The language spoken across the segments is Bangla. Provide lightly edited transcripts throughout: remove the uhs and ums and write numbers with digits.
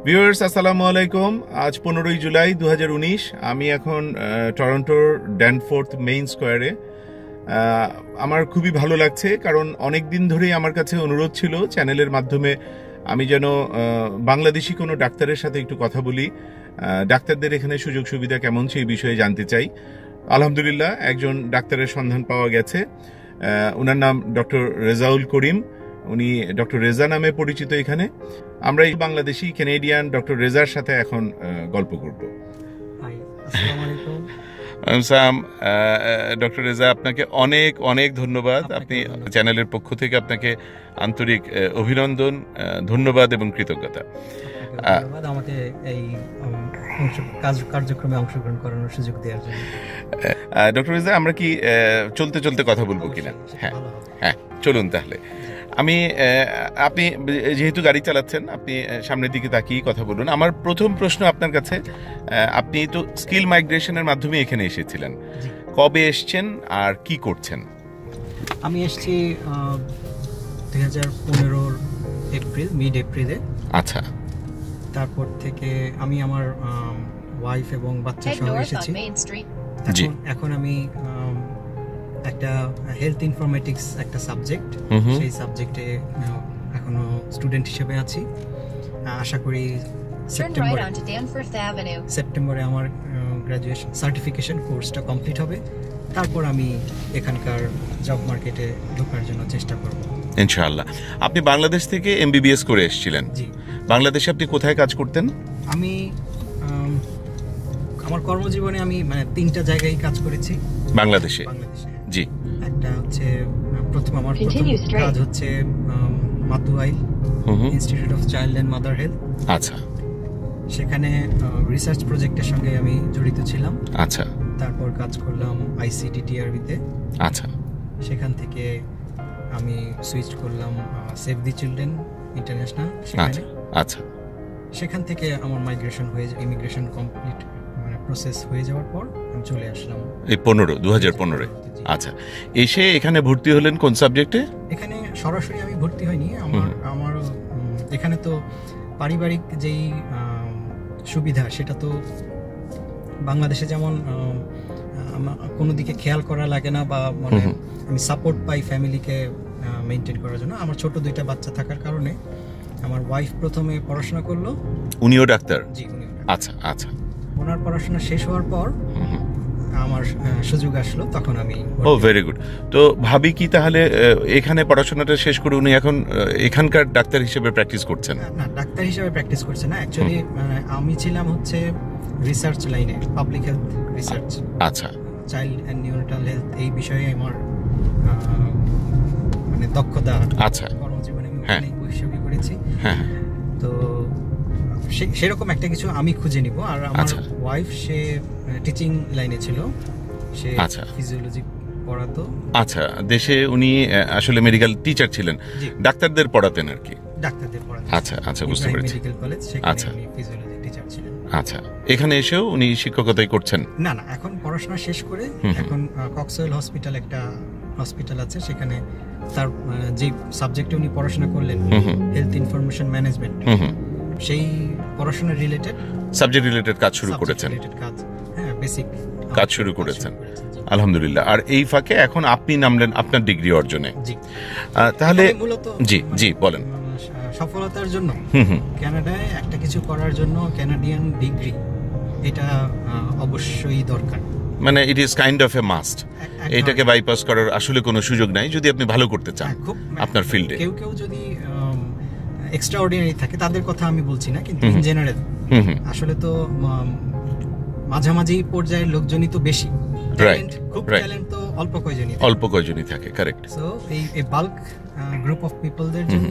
ভিউয়ার্স আসসালামু আলাইকুম। আজ 15ই জুলাই 2019। আমি এখন টরন্টোর ড্যানফোর্থ মেইন স্কোয়ারে। আমার খুবই ভালো লাগছে, কারণ অনেক দিন ধরেই আমার কাছে অনুরোধ ছিল চ্যানেলের মাধ্যমে আমি যেন বাংলাদেশি কোনো ডাক্তারের সাথে একটু কথা বলি, ডাক্তারদের এখানে সুযোগ সুবিধা কেমন সেই বিষয়ে জানতে চাই। আলহামদুলিল্লাহ একজন ডাক্তারের সন্ধান পাওয়া গেছে। ওনার নাম ডক্টর রেজাউল করিম। উনি ডক্টর রেজা নামে পরিচিত এখানে। আমরা এই বাংলাদেশি ক্যানেডিয়ান ডক্টর রেজার সাথে এখন গল্প করব। ডক্টর রেজা, আপনাকে অনেক অনেক ধন্যবাদ। আপনি চ্যানেলের পক্ষ থেকে আপনাকে আন্তরিক অভিনন্দন, ধন্যবাদ এবং কৃতজ্ঞতা। আমাকে এই কার্যক্রমে অংশগ্রহণ করানোর সুযোগ দেওয়ার জন্য। ডক্টর রেজা, আমরা কি চলতে চলতে কথা বলবো কিনা? হ্যাঁ হ্যাঁ, চলুন তাহলে। আপনি যেহেতু গাড়ি চালাচ্ছেন, আপনি সামনের দিকে তাকিয়ে কথা বলুন। আমার প্রথম প্রশ্ন আপনার কাছে, আপনি তো স্কিল মাইগ্রেশনের মাধ্যমে এখানে এসেছিলেন, কবে এসছেন আর কি করছেন? আমি এসেছি 2015 এপ্রিল, মিড এপ্রিলে। আচ্ছা। তারপর থেকে আমি আমার ওয়াইফ এবং বাচ্চা সহ এসেছি। এখন আমি একটা হেলথ ইনফরমেটিক্স একটা সাবজেক্ট, সেই সাবজেক্টে এখনো স্টুডেন্ট হিসেবে আছি। আশা করি সেপ্টেম্বরে আমার গ্র্যাজুয়েশন সার্টিফিকেশন কোর্সটা কমপ্লিট হবে। তারপর আমি এখানকার জব মার্কেটে ঢোকার জন্য চেষ্টা করব ইনশাআল্লাহ। আপনি বাংলাদেশ থেকে এমবিবিএস করে এসেছিলেন। জি। বাংলাদেশে আপনি কোথায় কাজ করতেন? আমি আমার কর্মজীবনে আমি তিনটা জায়গায় কাজ করেছি বাংলাদেশে। জি। একটা হচ্ছে প্রথম কাজ হচ্ছে Matuail institute of child and mother health. আচ্ছা। সেখানে রিসার্চ প্রজেক্টের সঙ্গে আমি জড়িত ছিলাম। আচ্ছা। তারপর কাজ করলাম আইসিডিটিআরবিতে। আচ্ছা। সেখান থেকে আমি সুইচ করলাম সেভ দি চিলড্রেন ইন্টারন্যাশনাল। আচ্ছা। সেখান থেকে আমার মাইগ্রেশন হয়ে ইমিগ্রেশন কমপ্লিট প্রসেস হয়ে যাওয়ার পর আমি চলে আসলাম এই 2015। আচ্ছা। এসে এখানে ভর্তি হলেন কোন সাবজেক্টে? এখানে সরাসরি আমি ভর্তি হইনি। আমার এখানে তো পারিবারিক যেই সুবিধা, সেটা তো বাংলাদেশে যেমন কোনো দিকে খেয়াল করা লাগে না, বা আমি সাপোর্ট পাই ফ্যামিলিকে মেনটেন করার জন্য। আমার ছোট দুইটা বাচ্চা থাকার কারণে আমার ওয়াইফ প্রথমে পড়াশোনা করলো। উনিও ডাক্তার? জি, উনিও। আচ্ছা আচ্ছা। ওনার পড়াশোনা শেষ হওয়ার পর আমার সুযোগ আসলো, তখন আমি। Oh very good. তো ভাবি কি তাহলে এখানে পড়াশোনাটা শেষ করে উনি এখন এখানকার ডাক্তার হিসেবে প্র্যাকটিস করছেন? না, ডাক্তার হিসেবে প্র্যাকটিস করছেন না। অ্যাকচুয়ালি আমি ছিলাম হচ্ছে রিসার্চ লাইনে, পাবলিক হেলথ রিসার্চ। আচ্ছা। চাইল্ড অ্যান্ড নিওনেটাল হেলথ, এই বিষয়ে আমার দক্ষতা। আচ্ছা। কর্মজীবনে আমি বৈষয়িক করেছি। হ্যাঁ। তো সেরকম একটা কিছু আমি খুঁজে নিব। আর আমার ওয়াইফ সে টিচিং লাইনে ছিল, সে ফিজিওলজি পড়াতো। আচ্ছা। দেশে উনি আসলে মেডিকেল টিচার ছিলেন, ডাক্তারদের পড়াতেন আর কি? ডাক্তারদের পড়াতেন। আচ্ছা আচ্ছা, বুঝতে পেরেছি। মেডিকেল কলেজ, সেখানে উনি ফিজিওলজি টিচার ছিলেন। আচ্ছা। এখানে এসেও উনি শিক্ষকতাই করছেন? না না, এখন পড়াশোনা শেষ করে এখন কক্সওয়েল হসপিটাল একটা হসপিটাল আছে, সেখানে তার যে সাবজেক্টে উনি পড়াশোনা করলেন, হেলথ ইনফরমেশন ম্যানেজমেন্ট, সেই পড়াশোনা রিলেটেড সাবজেক্ট রিলেটেড কাজ শুরু করেছেন। বেসিক কাজ শুরু করেছেন, আলহামদুলিল্লাহ। আর এই ফাঁকে এখন আপনি নামলেন আপনার ডিগ্রি অর্জনে। তাহলে জি জি বলেন। সফলতার জন্য কানাডায় একটা কিছু করার জন্য ক্যানাডিয়ান ডিগ্রি এটা অবশ্যই দরকার। মানে it is kind of a must. এটাকে বাইপাস করার আসলে কোনো সুযোগ নাই যদি আপনি ভালো করতে চান আপনার ফিল্ডে। কেউ কেউ যদি এক্সট্রাঅর্ডিনারি থাকে তাদের কথা আমি বলছি না, কিন্তু ইন জেনারেল আসলে তো মাঝামাঝি পর্যায়ের লোকজনই তো বেশি। খুব ট্যালেন্ট তো অল্প কয়জনই থাকে। কারেক্ট। সো এই বাল্ক গ্রুপ অফ পিপলদের জন্য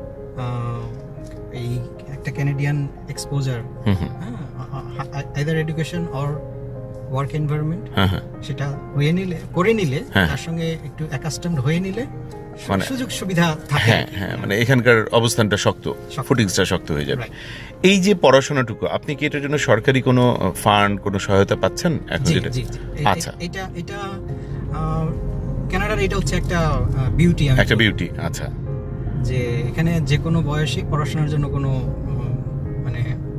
এই একটা Canadian exposure, either education or work environment, সেটা করে নিলে তার সঙ্গে একটু অ্যাকাস্টমড হয়ে নিলে সুযোগ সুবিধা থাকে। হ্যাঁ, মানে এখানকার অবস্থানটা শক্ত, ফুটিংসটা শক্ত হয়ে যাবে। এই যে পড়াশোনাটুকু, আপনি কি এটার জন্য সরকারি কোনো ফান্ড, কোনো সহায়তা পাচ্ছেন এখন? আচ্ছা। এটা কানাডার এটা হচ্ছে একটা বিউটি। আচ্ছা। যে এখানে যে কোনো বয়সী পড়াশোনার জন্য কোনো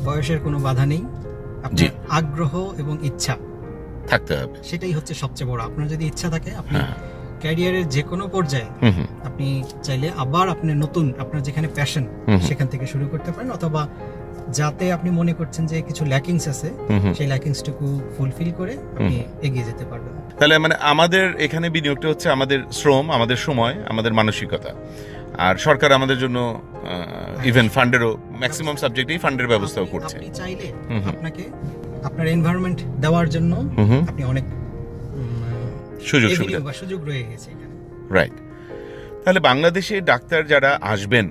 বয়সের কোনো বাধা নেই, আপনার আগ্রহ এবং ইচ্ছা থাকতে হবে, সেটাই হচ্ছে সবচেয়ে বড়। আপনার যদি ইচ্ছা থাকে, আপনি ক্যারিয়ারের যে কোনো পর্যায়ে আপনি চাইলে আবার আপনি নতুন আপনার যেখানে প্যাশন সেখান থেকে শুরু করতে পারেন, অথবা যাতে আপনি মনে করছেন যে কিছু ল্যাকিংস আছে সেই ল্যাকিংসটুকু ফুলফিল করে আপনি এগিয়ে যেতে পারবেন। তাহলে মানে আমাদের এখানে বিনিয়োগটা হচ্ছে আমাদের শ্রম, আমাদের সময়, আমাদের মানসিকতা, আর সরকার আমাদের জন্য ইভেন ফান্ডেরও ম্যাক্সিমাম সাবজেক্টেই ফান্ডের ব্যবস্থাও করছে। আপনি চাইলে আপনাকে আপনার এনভায়রনমেন্ট দেওয়ার জন্য আপনি অনেক সুযোগ রয়ে গেছে এখানে। রাইট। তাহলে বাংলাদেশে ডাক্তার যারা আসবেন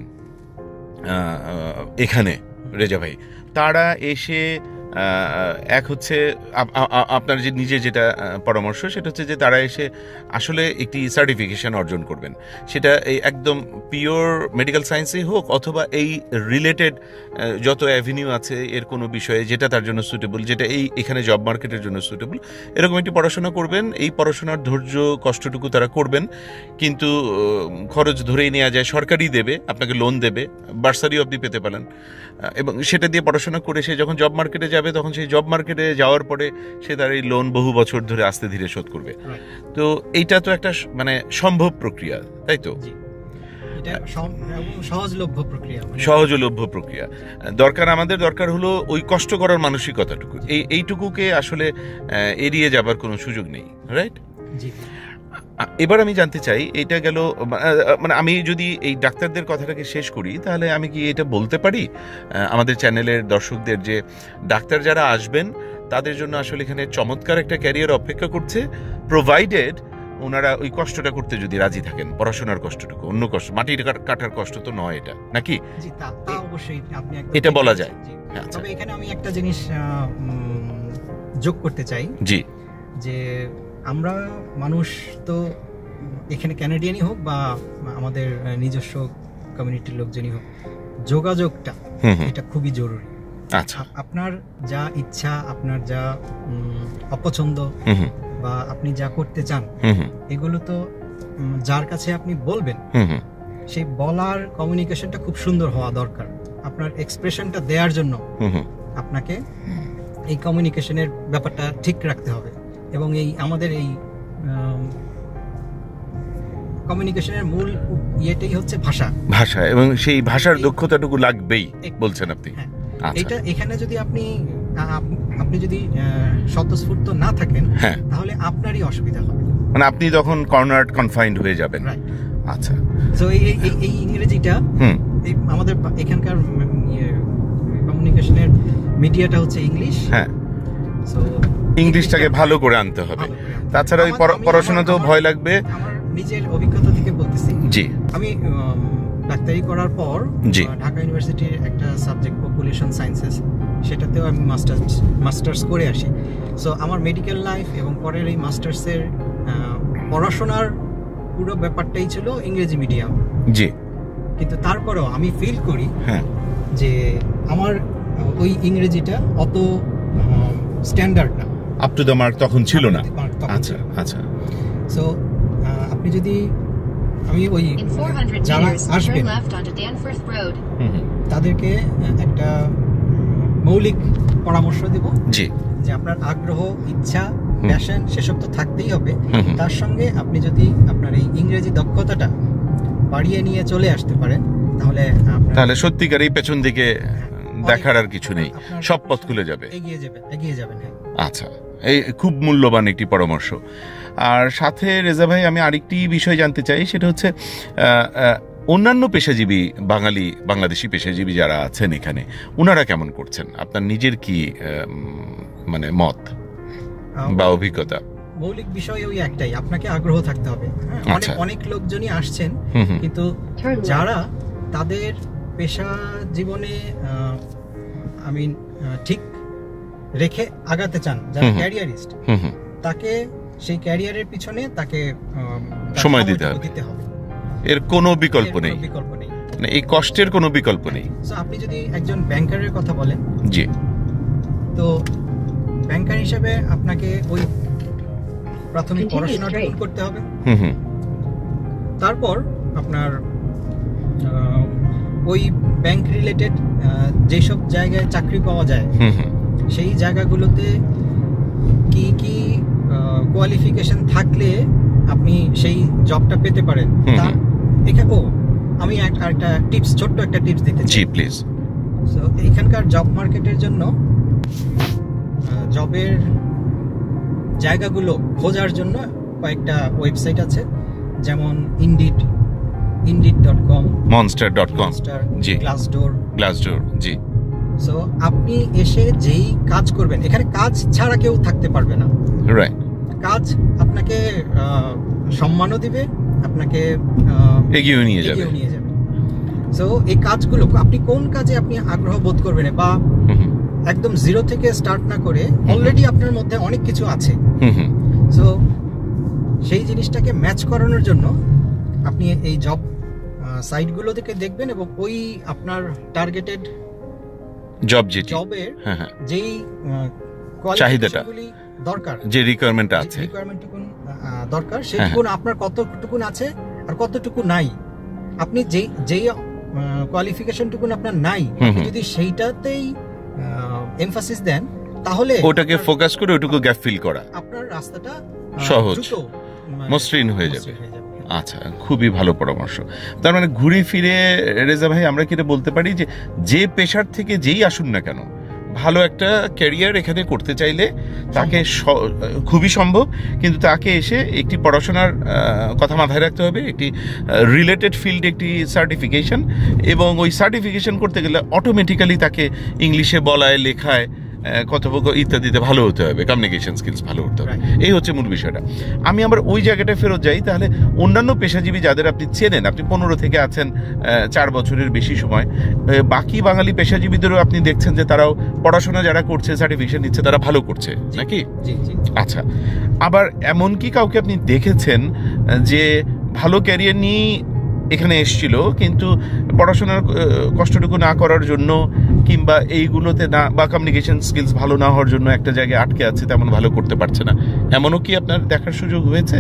এখানে রেজা ভাই, তারা এসে এক হচ্ছে আপনার যে নিজে যেটা পরামর্শ সেটা হচ্ছে যে তারা এসে আসলে একটি সার্টিফিকেশন অর্জন করবেন, সেটা এই একদম পিওর মেডিকেল সায়েন্সেই হোক অথবা এই রিলেটেড যত অ্যাভিনিউ আছে এর কোনো বিষয়ে যেটা তার জন্য সুটেবল, যেটা এখানে জব মার্কেটের জন্য সুটেবল, এরকম একটি পড়াশোনা করবেন। এই পড়াশোনার ধৈর্য কষ্টটুকু তারা করবেন, কিন্তু খরচ ধরেই নেওয়া যায় সরকারই দেবে, আপনাকে লোন দেবে, বার্সারি অবধি পেতে পারেন, এবং সেটা দিয়ে পড়াশোনা করে সে যখন জব মার্কেটে যাবে তখন সেই জব মার্কেটে যাওয়ার পরে সে তার এই লোন বহু বছর ধরে আস্তে ধীরে শোধ করবে। তো এইটা তো একটা মানে সম্ভব প্রক্রিয়া, তাই তো? সহজলভ্য প্রক্রিয়া। আমাদের দরকার হলো ওই কষ্ট করার মানসিকতাটুকু, এইটুকুকে আসলে এড়িয়ে যাবার কোনো সুযোগ নেই, রাইট? এবার আমি জানতে চাই, এটা গেল মানে আমি যদি এই ডাক্তারদের কথাটাকে শেষ করি তাহলে আমি কি এটা বলতে পারি আমাদের চ্যানেলের দর্শকদের যে ডাক্তার যারা আসবেন তাদের জন্য আসলে এখানে চমৎকার একটা ক্যারিয়ার অপেক্ষা করছে, প্রোভাইডেড ওনারা ওই কষ্টটা করতে যদি রাজি থাকেন, পড়াশোনার কষ্টটুকু, অন্য কষ্ট, মাটি কাটার কষ্ট তো নয় এটা, নাকি? এটা বলা যায়। তবে এখানে আমি একটা জিনিস যোগ করতে চাই, জি, যে আমরা মানুষ তো এখানে ক্যানাডিয়ানই হোক বা আমাদের নিজস্ব কমিউনিটির লোকজনই হোক, যোগাযোগটা এটা খুবই জরুরি। আচ্ছা, আপনার যা ইচ্ছা, আপনার যা অপছন্দ বা আপনি যা করতে চান, এগুলো তো যার কাছে আপনি বলবেন সেই বলার কমিউনিকেশনটা খুব সুন্দর হওয়া দরকার। আপনার এক্সপ্রেশনটা দেওয়ার জন্য আপনাকে এই কমিউনিকেশনের ব্যাপারটা ঠিক রাখতে হবে, এবং এই আমাদের এই কমিউনিকেশনের মূল ইয়েটাই হচ্ছে ভাষা, এবং সেই ভাষার দক্ষতাটুকু লাগবেই বলছেন আপনি। এটা এখানে যদি আপনি যদি স্বতঃস্ফূর্ত না থাকেন তাহলে আপনারই অসুবিধা হবে, মানে আপনি তখন কর্নার কনফাইন্ড হয়ে যাবেন। আচ্ছা, তো এই ইংরেজিটা আমাদের এখানকার কমিউনিকেশনের মিডিয়াটা হচ্ছে ইংলিশ, সো ইংলিশটাকে ভালো করে আনতে হবে। তাছাড়া ওই পড়াশোনাতেও ভয় লাগবে। আমার নিজের অভিজ্ঞতা থেকে বলতেছি, জি, আমি ডাক্তারি করার পর ঢাকা ইউনিভার্সিটির একটা সাবজেক্ট পপুলেশন সায়েন্সেস, সেটাতেও আমি মাস্টার্স করে আসি। সো আমার মেডিকেল লাইফ এবং পরের এই মাস্টার্সের পড়াশোনার পুরো ব্যাপারটাই ছিল ইংরেজি মিডিয়াম, জি, কিন্তু তারপরেও আমি ফিল করি যে আমার ওই ইংরেজিটা অত স্ট্যান্ডার্ড না, আপ টু দ্য মার্ক তখন ছিল না। আচ্ছা আচ্ছা, সো আপনি যদি, আমি ওই যারা আসবেন তাদেরকে একটা মৌলিক পরামর্শ দেব, জি, যে আপনার আগ্রহ, ইচ্ছা, প্যাশন সেসব তো থাকতেই হবে, তার সঙ্গে আপনি যদি আপনার এই ইংরেজি দক্ষতাটা বাড়িয়ে নিয়ে চলে আসতে পারেন তাহলে সত্যিকার এই পেছন দিকে দেখার আর কিছু নেই, সব পথ খুলে যাবে, এগিয়ে যাবেন। আচ্ছা, এই খুব মূল্যবান একটি পরামর্শ। আর সাথে রেজা ভাই, আমি আরেকটি বিষয় জানতে চাই, সেটা হচ্ছে অন্যান্য পেশাজীবী বাংলাদেশি পেশাজীবী যারা আছেন এখানে, ওনারা কেমন করছেন? আপনার নিজের কি মানে মত বা অভিজ্ঞতা? মৌলিক বিষয় ওই একটাই, আপনাকে আগ্রহ থাকতে হবে। অনেক লোকজনই আসছেন, কিন্তু যারা তাদের পেশা জীবনে ঠিক রেখে আগাতে চান, যারা ক্যারিয়ারিস্ট, তাকে সেই ক্যারিয়ারের পিছনে তাকে সময় দিতে হবে, এর কোনো বিকল্প নেই, এই কষ্টের কোনো বিকল্প নেই। আপনি যদি একজন ব্যাংকারের কথা বলেন, জি, তো ব্যাংকার হিসেবে আপনাকে ওই প্রাথমিক পড়াশোনাটা করতে হবে, তারপর আপনার ওই ব্যাংক রিলেটেড যেসব জায়গায় চাকরি পাওয়া যায় সেই জায়গাগুলোতে কি কি কোয়ালিফিকেশন থাকলে আপনি সেই জবটা পেতে পারেন। তার এখানে আমি একটা টিপস, ছোট্ট একটা টিপস দিতে চাই। জি প্লিজ। সো এখানকার জব মার্কেটের জন্য জবের জায়গাগুলো খোঁজার জন্য কয়েকটা ওয়েবসাইট আছে, যেমন indeed.com, monster.com, জি, Glassdoor, জি। সো আপনি এসে যেই কাজ করবেন, এখানে কাজ ছাড়া কেউ থাকতে পারবে না। রাইট। কাজ আপনাকে সম্মানও দিবে, আপনাকে এগিয়ে নিয়ে যাবে। সো এই কাজগুলো আপনি কোন কাজে আপনি আগ্রহ বোধ করবেন, বা একদম জিরো থেকে স্টার্ট না করে অলরেডি আপনার মধ্যে অনেক কিছু আছে। সো সেই জিনিসটাকে ম্যাচ করানোর জন্য আপনি এই জব সাইটগুলো থেকে দেখবেন, এবং ওই আপনার টার্গেটেড জবের যেই চাহিদাটা দরকার, যে রিকোয়ারমেন্ট আছে, দরকার সেটুকুন আপনার কতটুকুন আছে আর কতটুকু নাই। আপনি যেই কোয়ালিফিকেশনটুকুন আপনার নাই, আপনি যদি সেইটাতেই এমফাসিস দেন, তাহলে ওটাকে ফোকাস করে ওটুকু গ্যাপ ফিল করা, আপনার রাস্তাটা সহজ, মসৃণ হয়ে যাবে। আচ্ছা, খুবই ভালো পরামর্শ। তার মানে ঘুরে ফিরে রেজা ভাই আমরা কি বলতে পারি যে পেশার থেকে যেই আসুন না কেন, ভালো একটা ক্যারিয়ার এখানে করতে চাইলে তাকে খুবই সম্ভব, কিন্তু তাকে এসে একটি পড়াশোনার কথা মাথায় রাখতে হবে, একটি রিলেটেড ফিল্ডে একটি সার্টিফিকেশন, এবং ওই সার্টিফিকেশন করতে গেলে অটোমেটিক্যালি তাকে ইংলিশে বলায়, লেখায়, কথোপকথন ইত্যাদিতে ভালো হতে হবে, কমিউনিকেশন স্কিলস ভালো হতে হবে। এই হচ্ছে মূল বিষয়টা। আমি আবার ওই জায়গাটায় ফেরত যাই, তাহলে অন্যান্য পেশাজীবী যাদের আপনি চেনেন, আপনি 15 থেকে আছেন 4 বছরের বেশি সময়, বাকি বাঙালি পেশাজীবীদেরও আপনি দেখছেন যে তারাও পড়াশোনা যারা করছে, সার্টিফিকেশন নিচ্ছে, তারা ভালো করছে নাকি? আচ্ছা, আবার এমন কি কাউকে আপনি দেখেছেন যে ভালো ক্যারিয়ার নিয়ে এখানে এসেছিল, কিন্তু পড়াশোনার কষ্টটুকু না করার জন্য, কিংবা এইগুলোতে না, বা কমিউনিকেশন স্কিলস ভালো না হওয়ার জন্য একটা জায়গায় আটকে আছে, তেমন ভালো করতে পারছে না, এমনও কি আপনার দেখার সুযোগ হয়েছে?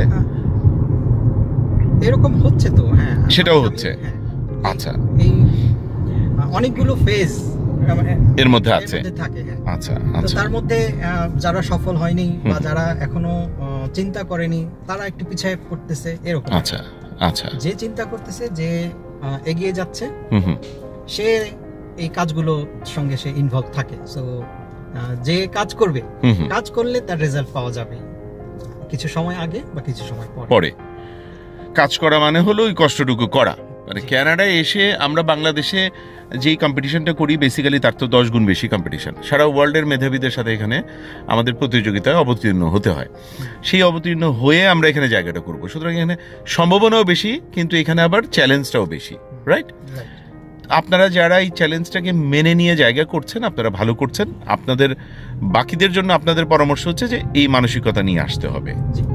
এরকম হচ্ছে তো, হ্যাঁ, সেটাও হচ্ছে। আচ্ছা, এই অনেকগুলো ফেজ এর মধ্যে আছে। আচ্ছা, তার মধ্যে যারা সফল হয়নি বা যারা এখনো চিন্তা করেনি, তারা একটু পিছিয়ে পড়তেছে, এরকম। আচ্ছা আচ্ছা, যে চিন্তা করতেছে, যে এগিয়ে যাচ্ছে, সে এই কাজগুলোর সঙ্গে সে ইনভলভ থাকে। সো যে কাজ করবে, কাজ করলে তার রেজাল্ট পাওয়া যাবে, কিছু সময় আগে বা কিছু সময় পরে। কাজ করা মানে হলো ওই কষ্টটুকু করা। মানে কানাডায় এসে আমরা বাংলাদেশে যেই কম্পিটিশনটা করি, বেসিক্যালি তার তো 10 গুণ বেশি কম্পিটিশন। সারা ওয়ার্ল্ডের মেধাবীদের সাথে এখানে আমাদের প্রতিযোগিতায় অবতীর্ণ হতে হয়। সেই অবতীর্ণ হয়ে আমরা এখানে জায়গাটা করব। সুতরাং এখানে সম্ভাবনাও বেশি, কিন্তু এখানে আবার চ্যালেঞ্জটাও বেশি, রাইট? আপনারা যারা এই চ্যালেঞ্জটাকে মেনে নিয়ে জায়গা করছেন, আপনারা ভালো করছেন। আপনাদের বাকিদের জন্য আপনাদের পরামর্শ হচ্ছে যে এই মানসিকতা নিয়ে আসতে হবে।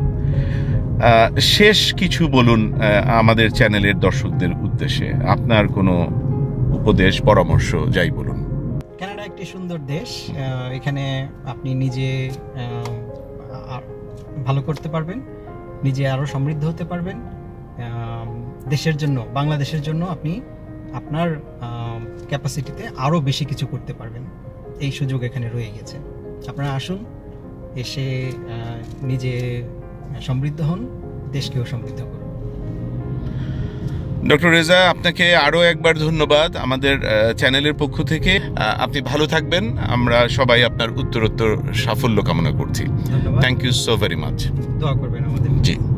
শেষ কিছু বলুন আমাদের চ্যানেলের দর্শকদের উদ্দেশ্যে, আপনার কোনো উপদেশ, পরামর্শ, যাই বলুন। কানাডা একটি সুন্দর দেশ, এখানে আপনি নিজে ভালো করতে পারবেন, নিজে আরো সমৃদ্ধ হতে পারবেন, দেশের জন্য, বাংলাদেশের জন্য আপনি আপনার ক্যাপাসিটিতে আরো বেশি কিছু করতে পারবেন। এই সুযোগ এখানে রয়ে গেছে। আপনারা আসুন, এসে নিজে সমৃদ্ধ হন, দেশকেও সমৃদ্ধ করুন। ডক্টর রেজা, আপনাকে আরো একবার ধন্যবাদ আমাদের চ্যানেলের পক্ষ থেকে। আপনি ভালো থাকবেন, আমরা সবাই আপনার উত্তরোত্তর সাফল্য কামনা করছি। Thank you so very much. দোয়া করবেন আমাদের। জি।